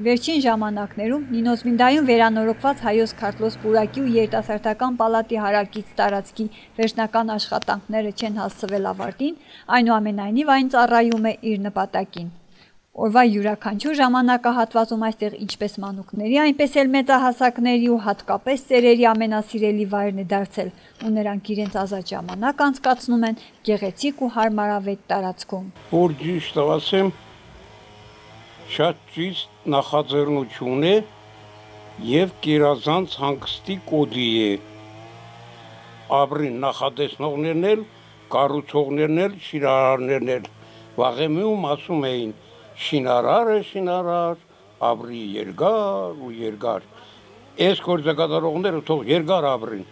Վերջին ժամանակներում Նինոզմինդայում վերանորոգված Հայոց Քարտլոս պուրակի ու երիտասարդական պալատի հարակից տարածքի վերջնական աշխատանքները չեն հասցվել ավարտին, այնուամենայնիվ այն ծառայում է իր նպատակին։ Օրվա յուրաքանչյուր ժամանակահատվածում այստեղ ինչպես մանուկների, այնպես էլ մեծահասակների ու հատկապես ծերերի ամենասիրելի վայրն է դարձել, ու նրանք իրենց ազատ ժամանակ անցկացնում են գեղեցիկ ու հարմարավետ տարածքում։ Որ ճիշտ ասեմ, շատ ճիշտ նախաձեռնություն է եւ գերազանց հանգստի կոդի է։ Ապրին նախատեսնողներն էլ, կառուցողներն էլ, շինարարներն էլ վաղեմիում ասում էին շինարար է շինարար, ապրի երկար ու երկար։ Այս գործակատարողները թող երկար ապրին։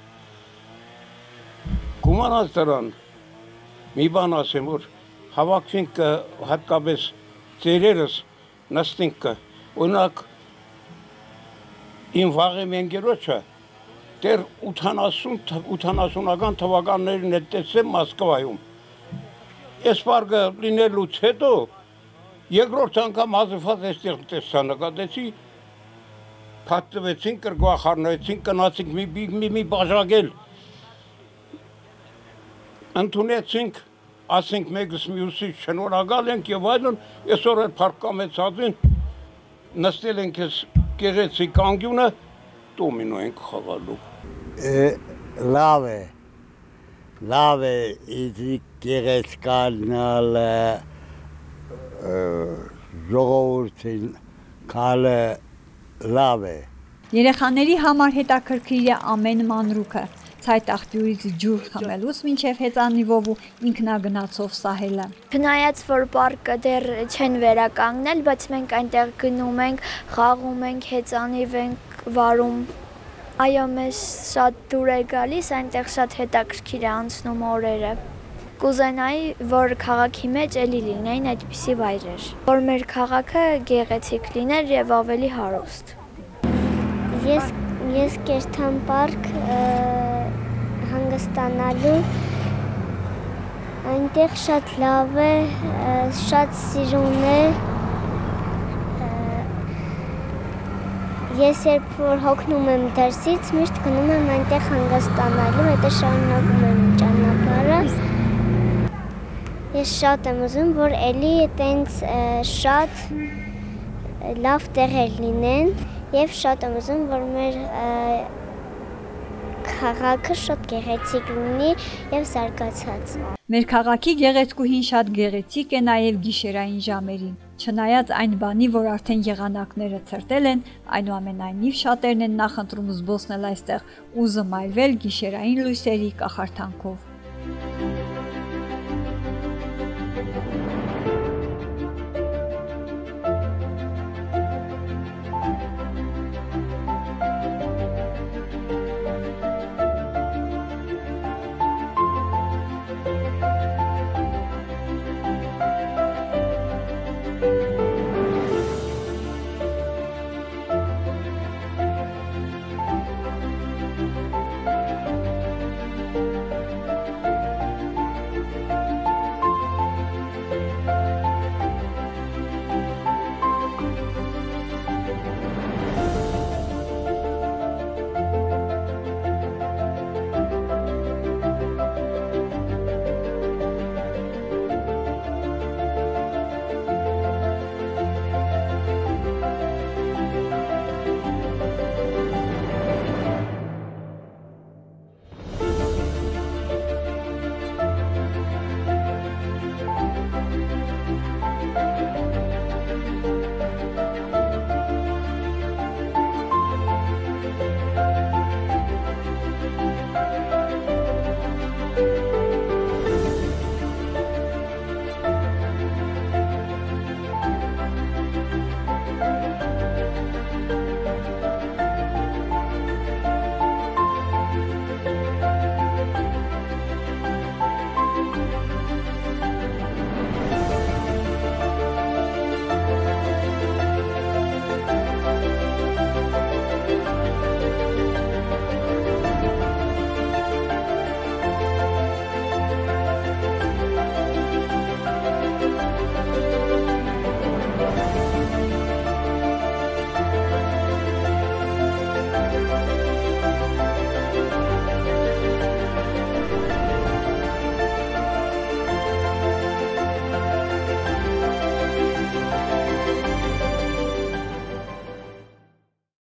Կումանած դրան, մի բան ասեմ, որ հավաքվինք հատկապես ծերերս նստինք, օրինակ իմ վաղեմի ընկերոջը դեռ 80-ական թվականներին է տեսել Մոսկվայում։ Այս բարգը լինելուց հետո երկրորդ անգամ հազիվված այստեղ տեսա նկատեցի, փաթվեցին, կրկվախառնեցին, կնացինք մի բաժակել, ընդունեցինք, ասենք մեկս մյուսից շնորհակալ ենք եւ այլն, այսօր էլ փառկամեցածին նստել ենք այս գեղեցիկ անկյունը, դոմինո ենք խաղալու։ Լավ է, իդի գեղեցկանալ ժողովրդին քալը լավ է։ Երեխաների համար հետաքրքիր է ամեն մանրուքը, ցայտ աղբյուրից ջուր խմելուց մինչև հեծանիվով ու ինքնագնացով սահելը։ Չնայած որ պարկը դեռ չեն վերականգնել, բայց մենք այնտեղ գնում ենք, խաղում ենք, հեծանիվ ենք վարում։ Այո, մեզ շատ դուր է գալիս, այնտեղ շատ հետաքրքիր է անցնում օրերը։ Կուզենայի, որ քաղաքի մեջ էլի լինեին այդպիսի վայրեր, որ մեր քաղաքը գեղեցիկ լիներ եւ ավելի հարուստ։ Ես կերտամ պարկ հանգստանալու, այնտեղ շատ լավ է, շատ սիրուն է։ Ես երբ որ հոգնում եմ դրսից, միշտ գնում եմ այնտեղ հանգստանալու, հետո շարունակում եմ ճանապարհը։ Ես շատ եմ ուզում, որ էլի այտենց շատ լավ տեղեր լինեն եւ շատ եմ ուզում, որ մեր քաղաքը շատ գեղեցիկ լինի եւ զարգացած։ Մեր քաղաքի գեղեցկուհին շատ գեղեցիկ է նաեւ գիշերային ժամերին։ Չնայած այն բանի, որ արդեն եղանակները ցրտել են, այնուամենայնիվ շատերն են նախընտրում զբոսնել այստեղ ու զմայրվել գիշերային լույսերի կախարդանքով։